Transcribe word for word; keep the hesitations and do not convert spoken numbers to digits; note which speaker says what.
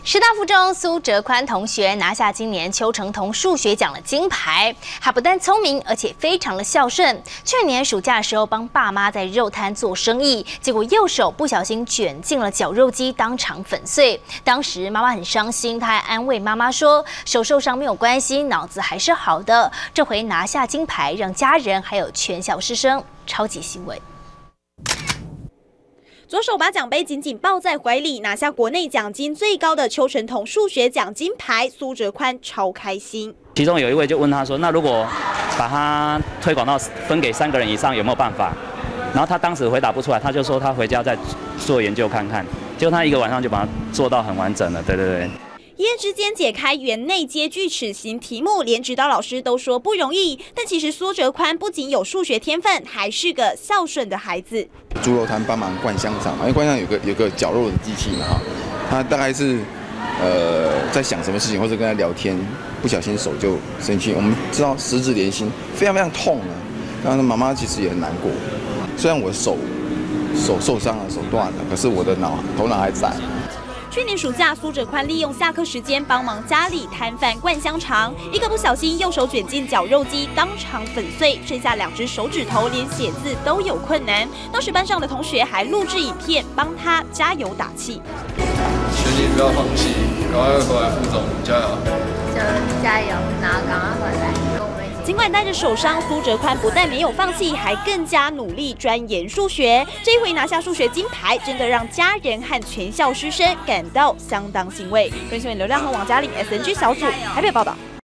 Speaker 1: 师大附中苏哲宽同学拿下今年邱成桐数学奖的金牌。他不但聪明，而且非常的孝顺。去年暑假的时候，帮爸妈在肉摊做生意，结果右手不小心卷进了绞肉机，当场粉碎。当时妈妈很伤心，他还安慰妈妈说：“手受伤没有关系，脑子还是好的。”这回拿下金牌，让家人还有全校师生超级欣慰。
Speaker 2: 左手把奖杯紧紧抱在怀里，拿下国内奖金最高的邱成桐数学奖金牌，苏哲宽超开心。
Speaker 3: 其中有一位就问他说：“那如果把它推广到分给三个人以上，有没有办法？”然后他当时回答不出来，他就说他回家再做研究看看。结果他一个晚上就把它做到很完整了。对对对。
Speaker 2: 一夜之间解开园内接锯齿形题目，连指导老师都说不容易。但其实苏哲宽不仅有数学天分，还是个孝顺的孩子。
Speaker 4: 猪肉摊帮忙灌香肠，因为灌香有个有个绞肉的机器嘛哈，他大概是呃在想什么事情，或者跟他聊天，不小心手就伸去，我们知道十指连心，非常非常痛啊。然后妈妈其实也很难过，虽然我手手受伤了，手断了，可是我的脑头脑还在。
Speaker 2: 去年暑假，苏哲宽利用下课时间帮忙家里摊贩灌香肠，一个不小心右手卷进绞肉机，当场粉碎，剩下两只手指头，连写字都有困难。当时班上的同学还录制影片帮他加油打气。
Speaker 5: 学姐不要放弃，赶快回来附中，加油！
Speaker 6: 就加油，然后赶快回来。
Speaker 2: 尽管带着手伤，苏哲宽不但没有放弃，还更加努力钻研数学。这一回拿下数学金牌，真的让家人和全校师生感到相当欣慰。新闻流量和王嘉玲 S N G 小组台北报道。